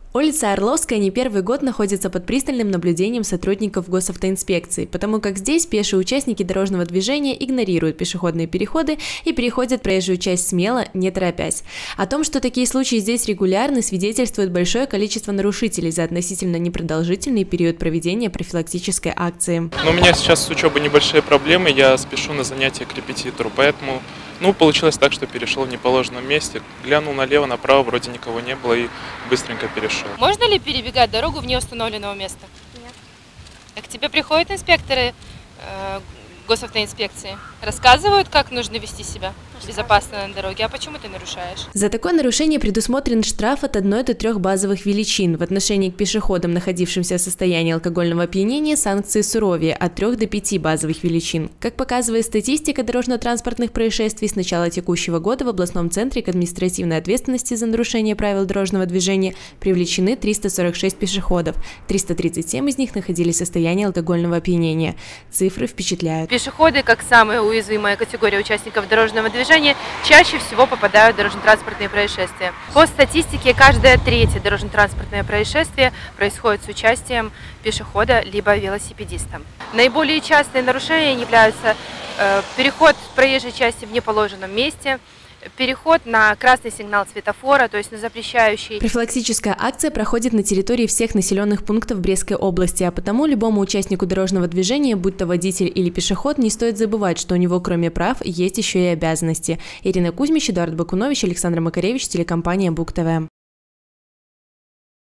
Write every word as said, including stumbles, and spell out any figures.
Улица Орловская не первый год находится под пристальным наблюдением сотрудников госавтоинспекции, потому как здесь пешие участники дорожного движения игнорируют пешеходные переходы и переходят проезжую часть смело, не торопясь. О том, что такие случаи здесь регулярны, свидетельствует большое количество нарушителей за относительно непродолжительный период проведения профилактической акции. Но у меня сейчас с учебой небольшие проблемы, я спешу на занятия к репетитору, поэтому ну, получилось так, что перешел в неположенном месте, глянул налево, направо, вроде никого не было и быстренько перешел. Можно ли перебегать дорогу вне установленного места? Нет. А к тебе приходят инспекторы э, госавтоинспекции, рассказывают, как нужно вести себя безопасно на дороге, а почему ты нарушаешь? За такое нарушение предусмотрен штраф от одной до трех базовых величин. В отношении к пешеходам, находившимся в состоянии алкогольного опьянения, санкции суровее – от трех до пяти базовых величин. Как показывает статистика дорожно-транспортных происшествий, с начала текущего года в областном центре к административной ответственности за нарушение правил дорожного движения привлечены триста сорок шесть пешеходов. триста тридцать семь из них находились в состоянии алкогольного опьянения. Цифры впечатляют. Пешеходы, как самая уязвимая категория участников дорожного движения, чаще всего попадают в дорожно-транспортные происшествия. По статистике, каждое третье дорожно-транспортное происшествие происходит с участием пешехода либо велосипедиста. Наиболее частые нарушения являются э, переход проезжей части в неположенном месте, переход на красный сигнал светофора, то есть на запрещающий. Профилактическая акция проходит на территории всех населенных пунктов Брестской области, а потому любому участнику дорожного движения, будь то водитель или пешеход, не стоит забывать, что у него кроме прав есть еще и обязанности. Ирина Кузьмич, Эдуард Бакунович, Александр Макаревич, телекомпания Бук ТВ.